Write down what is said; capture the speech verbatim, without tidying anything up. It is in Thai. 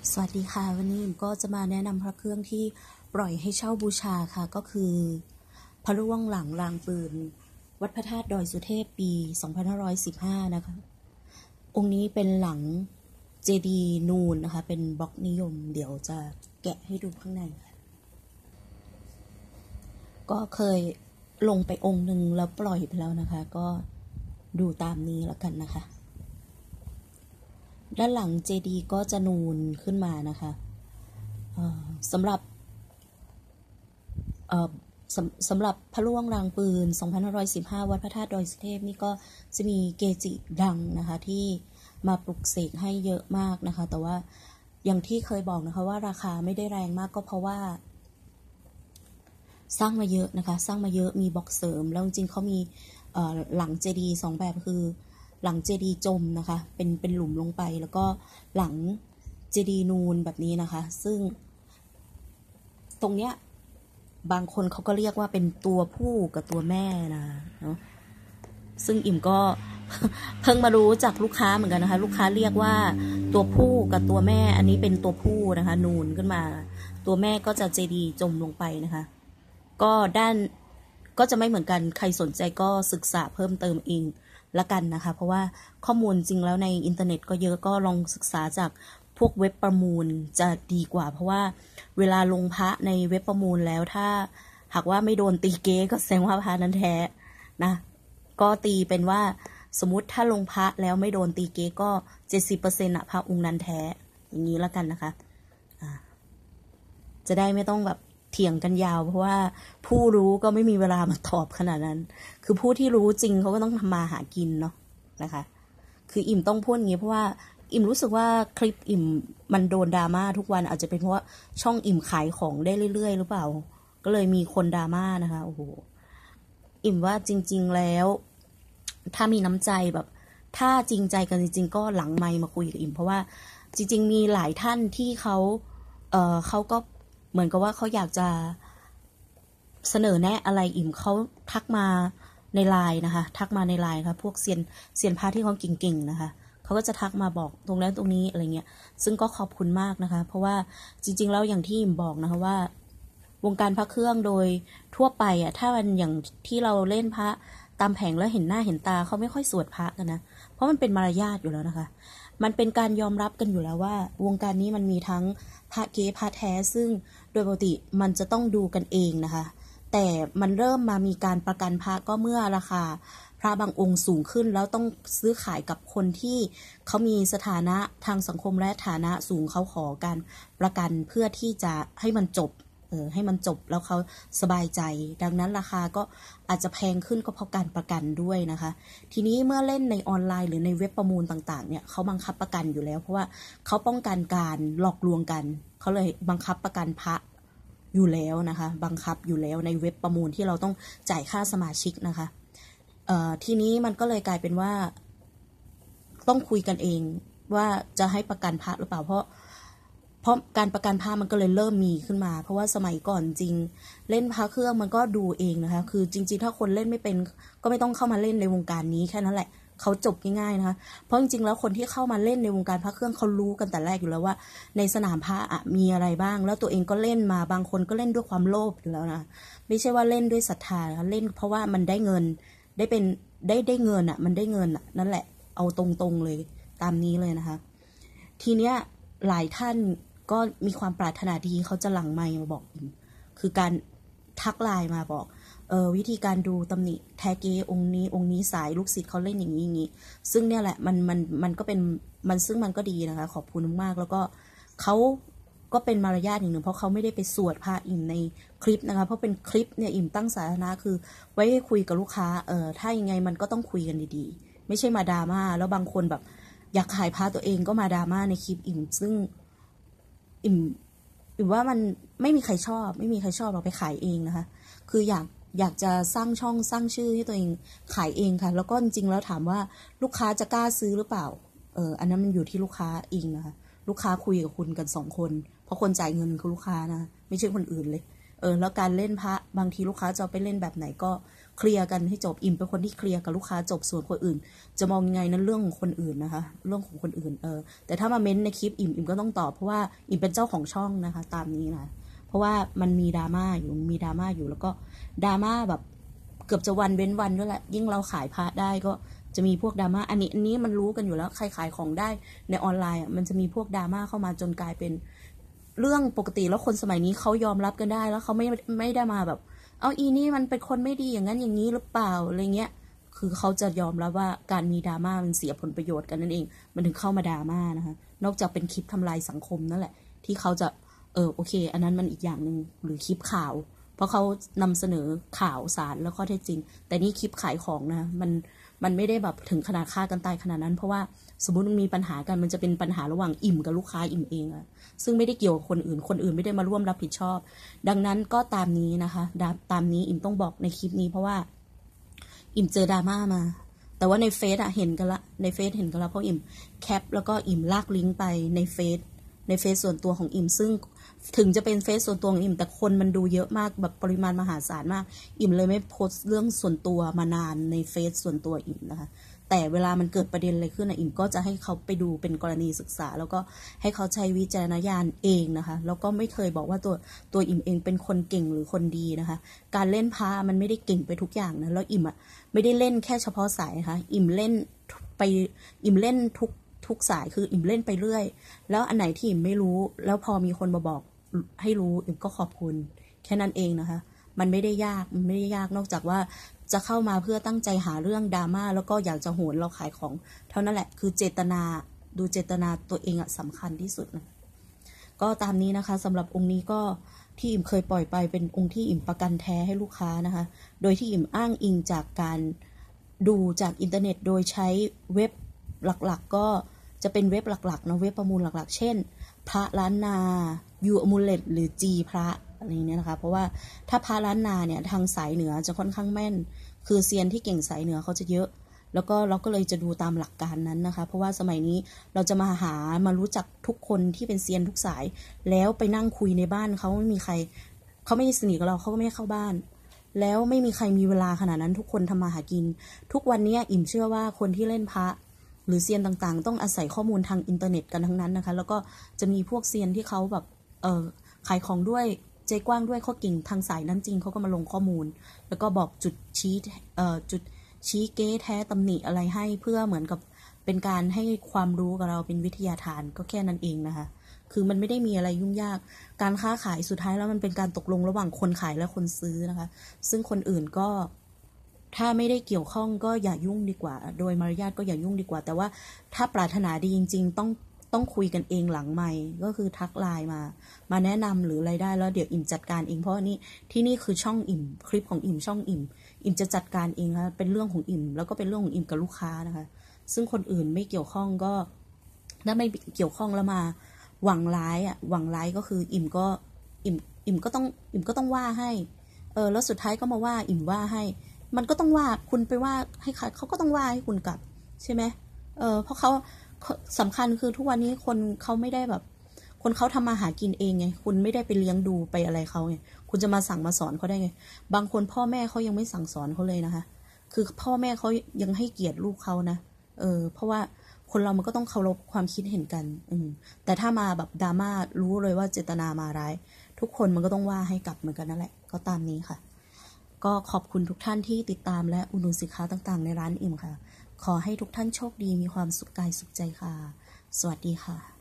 สวัสดีค่ะวันนี้ผมก็จะมาแนะนำพระเครื่องที่ปล่อยให้เช่าบูชาค่ะก็คือพระร่วงหลังรางปืนวัดพระธาตุดอยสุเทพปีสองพันห้าร้อยสิบห้านะคะองค์นี้เป็นหลังเจดีย์นูนนะคะเป็นบล็อกนิยมเดี๋ยวจะแกะให้ดูข้างในค่ะก็เคยลงไปองค์หนึ่งแล้วปล่อยไปแล้วนะคะก็ดูตามนี้แล้วกันนะคะด้านหลังเจดีย์ก็จะนูนขึ้นมานะคะสำหรับสำสำหรับพระร่วงรางปืนสองพันห้าร้อยสิบห้าวัดพระธาตุดอยสุเทพนี่ก็จะมีเกจิดังนะคะที่มาปลุกเสกให้เยอะมากนะคะแต่ว่าอย่างที่เคยบอกนะคะว่าราคาไม่ได้แรงมากก็เพราะว่าสร้างมาเยอะนะคะสร้างมาเยอะมีบล็อกเสริมแล้วจริงๆเขามีหลังเจดีย์สองแบบคือหลังเจดีย์จมนะคะเป็นเป็นหลุมลงไปแล้วก็หลังเจดีย์นูนแบบนี้นะคะซึ่งตรงเนี้ยบางคนเขาก็เรียกว่าเป็นตัวผู้กับตัวแม่นะเนาะซึ่งอิ่มก็เพิ่งมารู้จากลูกค้าเหมือนกันนะคะลูกค้าเรียกว่าตัวผู้กับตัวแม่อันนี้เป็นตัวผู้นะคะนูนขึ้นมาตัวแม่ก็จะเจดีย์จมลงไปนะคะก็ด้านก็จะไม่เหมือนกันใครสนใจก็ศึกษาเพิ่มเติมเองละกันนะคะเพราะว่าข้อมูลจริงแล้วในอินเทอร์เน็ตก็เยอะก็ลองศึกษาจากพวกเว็บประมูลจะดีกว่าเพราะว่าเวลาลงพระในเว็บประมูลแล้วถ้าหากว่าไม่โดนตีเก๊ก็แสดงว่าพระนั้นแท้นะก็ตีเป็นว่าสมมติถ้าลงพระแล้วไม่โดนตีเก๊ก็ เจ็ดสิบเปอร์เซ็นต์ อะพระองค์นั้นแท้อย่างนี้ละกันนะคะจะได้ไม่ต้องแบบเถียงกันยาวเพราะว่าผู้รู้ก็ไม่มีเวลามาตอบขนาดนั้นคือผู้ที่รู้จริงเขาก็ต้องทำมาหากินเนาะนะคะคืออิ่มต้องพูดอย่างนี้เพราะว่าอิ่มรู้สึกว่าคลิปอิ่มมันโดนดราม่าทุกวันอาจจะเป็นเพราะว่าช่องอิ่มขายของได้เรื่อยๆหรือเปล่าก็เลยมีคนดราม่านะคะโอ้โหอิ่มว่าจริงๆแล้วถ้ามีน้ำใจแบบถ้าจริงใจกันจริงๆก็หลังไมค์มาคุยกับอิ่มเพราะว่าจริงๆมีหลายท่านที่เขาเออเขาก็เหมือนกับว่าเขาอยากจะเสนอแนะอะไรอิ่มเขาทักมาในไลน์นะคะทักมาในไลน์ค่ะพวกเซียนเซียนพระที่เขาเก่งๆนะคะเขาก็จะทักมาบอกตรงนั้นตรงนี้อะไรเงี้ยซึ่งก็ขอบคุณมากนะคะเพราะว่าจริงๆแล้วอย่างที่อิ่มบอกนะคะว่าวงการพระเครื่องโดยทั่วไปอ่ะถ้ามันอย่างที่เราเล่นพระตามแผงแล้วเห็นหน้าเห็นตาเขาไม่ค่อยสวดพระกันนะเพราะมันเป็นมารยาทอยู่แล้วนะคะมันเป็นการยอมรับกันอยู่แล้วว่าวงการนี้มันมีทั้งพระเก๊พระแท้ซึ่งโดยปกติมันจะต้องดูกันเองนะคะแต่มันเริ่มมามีการประกันพระก็เมื่อราคาพระบางองค์สูงขึ้นแล้วต้องซื้อขายกับคนที่เขามีสถานะทางสังคมและฐานะสูงเขาขอการประกันเพื่อที่จะให้มันจบเออให้มันจบแล้วเขาสบายใจดังนั้นราคาก็อาจจะแพงขึ้นก็เพราะการประกันด้วยนะคะทีนี้เมื่อเล่นในออนไลน์หรือในเว็บประมูลต่างๆเนี่ยเขาบังคับประกันอยู่แล้วเพราะว่าเขาป้องกันการหลอกลวงกันเขาเลยบังคับประกันพระอยู่แล้วนะคะบังคับอยู่แล้วในเว็บประมูลที่เราต้องจ่ายค่าสมาชิกนะคะเอ่อทีนี้มันก็เลยกลายเป็นว่าต้องคุยกันเองว่าจะให้ประกันพระหรือเปล่าเพราะเพราะการประกันพระมันก็เลยเริ่มมีขึ้นมาเพราะว่าสมัยก่อนจริงเล่นพระเครื่องมันก็ดูเองนะคะคือจริงๆถ้าคนเล่นไม่เป็นก็ไม่ต้องเข้ามาเล่นในวงการนี้แค่นั้นแหละเขาจบง่ายๆนะคะเพราะจริงๆแล้วคนที่เข้ามาเล่นในวงการพระเครื่องเขารู้กันแต่แรกอยู่แล้วว่าในสนามพระอะมีอะไรบ้างแล้วตัวเองก็เล่นมาบางคนก็เล่นด้วยความโลภอยู่แล้วนะไม่ใช่ว่าเล่นด้วยศรัทธาเล่นเพราะว่ามันได้เงินได้เป็นได้ได้เงินอ่ะมันได้เงินอ่ะนั่นแหละเอาตรงๆเลยตามนี้เลยนะคะทีเนี้ยหลายท่านก็มีความปรารถนาดีเขาจะหลังไมค์มาบอกคือการทักไลน์มาบอกเออวิธีการดูตำหนิแทเกองค์นี้องค์นี้สายลูกศิษย์เขาเล่นอย่างนี้อย่างนี้ซึ่งเนี่ยแหละมันมันมันก็เป็นมันซึ่งมันก็ดีนะคะขอบคุณมากแล้วก็เขาก็เป็นมารยาทอย่างหนึ่งเพราะเขาไม่ได้ไปสวดพระอิ่มในคลิปนะคะเพราะเป็นคลิปเนี่ยอิ่มตั้งสาธารณะคือไว้ให้คุยกับลูกค้าเออถ้ายังไงมันก็ต้องคุยกันดีๆไม่ใช่มาดราม่าแล้วบางคนแบบอยากขายพระตัวเองก็มาดราม่าในคลิปอิ่มซึ่งอิ่มอิ่มว่ามันไม่มีใครชอบไม่มีใครชอบเราไปขายเองนะคะคืออยากอยากจะสร้างช่องสร้างชื่อให้ตัวเองขายเองค่ะแล้วก็จริงๆแล้วถามว่าลูกค้าจะกล้าซื้อหรือเปล่าเอออันนั้นมันอยู่ที่ลูกค้าเองนะคะลูกค้าคุยกับคุณกันสองคนเพราะคนจ่ายเงินคือลูกค้านะไม่ใช่คนอื่นเลยเออแล้วการเล่นพระบางทีลูกค้าจะไปเล่นแบบไหนก็เคลียร์กันให้จบอิ่มเป็นคนที่เคลียร์กับลูกค้าจบส่วนคนอื่นจะมองยังไงนั้นเรื่องของคนอื่นนะคะเรื่องของคนอื่นเออแต่ถ้ามาเม้นในคลิปอิ่มอิ่มก็ต้องตอบเพราะว่าอิ่มเป็นเจ้าของช่องนะคะตามนี้นะเพราะว่ามันมีดราม่าอยู่มีดราม่าอยู่แล้วก็ดราม่าแบบเกือบจะวันเว้นวันด้วยแหละยิ่งเราขายพระได้ก็จะมีพวกดราม่าอันนี้อันนี้มันรู้กันอยู่แล้วใครขายของได้ในออนไลน์อ่ะมันจะมีพวกดราม่าเข้ามาจนกลายเป็นเรื่องปกติแล้วคนสมัยนี้เขายอมรับกันได้แล้วเขาไม่ไม่ได้มาแบบเอาอีนี่มันเป็นคนไม่ดีอย่างนั้นอย่างนี้หรือเปล่าอะไรเงี้ยคือเขาจะยอมรับว่าการมีดราม่ามันเสียผลประโยชน์กันนั่นเองมันถึงเข้ามาดราม่านะคะนอกจากเป็นคลิปทำลายสังคมนั่นแหละที่เขาจะเออโอเคอันนั้นมันอีกอย่างหนึ่งหรือคลิปข่าวเพราะเขานำเสนอข่าวสารแล้วข้อเท็จจริงแต่นี่คลิปขายของนะมันมันไม่ได้แบบถึงขนาดฆ่ากันตายขนาดนั้นเพราะว่าสมมติมันมีปัญหากันมันจะเป็นปัญหาระหว่างอิ่มกับลูกค้าอิ่มเองอะซึ่งไม่ได้เกี่ยวกับคนอื่นคนอื่นไม่ได้มาร่วมรับผิดชอบดังนั้นก็ตามนี้นะคะตามนี้อิ่มต้องบอกในคลิปนี้เพราะว่าอิ่มเจอดราม่ามาแต่ว่าในเฟซอะเห็นกันละในเฟซเห็นกันละเพราะอิ่มแคปแล้วก็อิ่มลากลิงก์ไปในเฟซในเฟซส่วนตัวของอิ่มซึ่งถึงจะเป็นเฟซส่วนตัวของอิ่มแต่คนมันดูเยอะมากแบบปริมาณมหาศาลมากอิ่มเลยไม่โพสต์เรื่องส่วนตัวมานานในเฟซส่วนตัวอิ่มนะคะแต่เวลามันเกิดประเด็นอะไรขึ้นนะอิ่มก็จะให้เขาไปดูเป็นกรณีศึกษาแล้วก็ให้เขาใช้วิจารณญาณเองนะคะแล้วก็ไม่เคยบอกว่าตัวตัวอิ่มเองเป็นคนเก่งหรือคนดีนะคะการเล่นพระมันไม่ได้เก่งไปทุกอย่างนะแล้วอิ่มอ่ะไม่ได้เล่นแค่เฉพาะสายนะคะอิ่มเล่นไปอิ่มเล่นทุกทุกสายคืออิ่มเล่นไปเรื่อยแล้วอันไหนที่อิ่มไม่รู้แล้วพอมีคนมาบอกให้รู้อิ่มก็ขอบคุณแค่นั้นเองนะคะมันไม่ได้ยากมันไม่ได้ยากนอกจากว่าจะเข้ามาเพื่อตั้งใจหาเรื่องดราม่าแล้วก็อยากจะโหนเราขายของเท่านั้นแหละคือเจตนาดูเจตนาตัวเองอะสำคัญที่สุดนะก็ตามนี้นะคะสำหรับองค์นี้ก็ที่อิ่มเคยปล่อยไปเป็นองค์ที่อิ่มประกันแท้ให้ลูกค้านะคะโดยที่อิ่มอ้างอิงจากการดูจากอินเทอร์เน็ตโดยใช้เว็บหลักๆก็จะเป็นเว็บหลักๆนะเว็บประมูลหลักๆเช่นพระล้านนายูอมูเลตหรือจีพระอะไรเนี้ยนะคะเพราะว่าถ้าพระล้านนาเนี่ยทางสายเหนือจะค่อนข้างแม่นคือเซียนที่เก่งสายเหนือเขาจะเยอะแล้วก็เราก็เลยจะดูตามหลักการนั้นนะคะเพราะว่าสมัยนี้เราจะมาหามารู้จักทุกคนที่เป็นเซียนทุกสายแล้วไปนั่งคุยในบ้านเขาไม่มีใครเขาไม่สนิทกับเราเขาก็ไม่เข้าบ้านแล้วไม่มีใครมีเวลาขนาดนั้นทุกคนทำมาหากินทุกวันนี้อิ่มเชื่อว่าคนที่เล่นพระหรือเซียนต่างๆต้องอาศัยข้อมูลทางอินเทอร์เน็ตกันทั้งนั้นนะคะแล้วก็จะมีพวกเซียนที่เขาแบบเออขายของด้วยใจกว้างด้วยข้อเก่งทางสายนั้นจริงเขาก็มาลงข้อมูลแล้วก็บอกจุดชี้เอ่อจุดชี้เก๊แท้ตำหนิอะไรให้เพื่อเหมือนกับเป็นการให้ความรู้กับเราเป็นวิทยาทานก็แค่นั้นเองนะคะคือมันไม่ได้มีอะไรยุ่งยากการค้าขายสุดท้ายแล้วมันเป็นการตกลงระหว่างคนขายและคนซื้อนะคะซึ่งคนอื่นก็ถ้าไม่ได้เกี่ยวข้องก็อย่ายุ่งดีกว่าโดยมารยาทก็อย่ายุ่งดีกว่าแต่ว่าถ้าปรารถนาดีจริงๆต้องต้องคุยกันเองหลังไมค์ก็คือทักไลน์มามาแนะนำหรืออะไรได้แล้วเดี๋ยวอิ่มจัดการเองเพราะนี่ที่นี่คือช่องอิ่มคลิปของอิ่มช่องอิ่มอิ่มจะจัดการเองค่ะเป็นเรื่องของอิ่มแล้วก็เป็นเรื่องของอิ่มกับลูกค้านะคะซึ่งคนอื่นไม่เกี่ยวข้องก็ถ้าไม่เกี่ยวข้องแล้วมาหวังร้ายอ่ะหวังร้ายก็คืออิ่มก็อิ่มอิ่มก็ต้องอิ่มก็ต้องว่าให้เออแล้วสุดท้ายก็มาว่าอิ่มว่าให้มันก็ต้องว่าคุณไปว่าให้เขาก็ต้องว่าให้คุณกลับใช่ไหมเออเพราะเขาสำคัญคือทุกวันนี้คนเขาไม่ได้แบบคนเขาทำมาหากินเองไงคุณไม่ได้ไปเลี้ยงดูไปอะไรเขาไงคุณจะมาสั่งมาสอนเขาได้ไงบางคนพ่อแม่เขายังไม่สั่งสอนเขาเลยนะคะคือพ่อแม่เขายังให้เกียรติลูกเขานะเออเพราะว่าคนเรามันก็ต้องเคารพความคิดเห็นกันอืมแต่ถ้ามาแบบดราม่ารู้เลยว่าเจตนามาร้ายทุกคนมันก็ต้องว่าให้กลับเหมือนกันนั่นแหละก็ตามนี้ค่ะก็ขอบคุณทุกท่านที่ติดตามและอุดหนุนสินค้าต่างๆในร้านอิ่มค่ะขอให้ทุกท่านโชคดีมีความสุขกายสุขใจค่ะสวัสดีค่ะ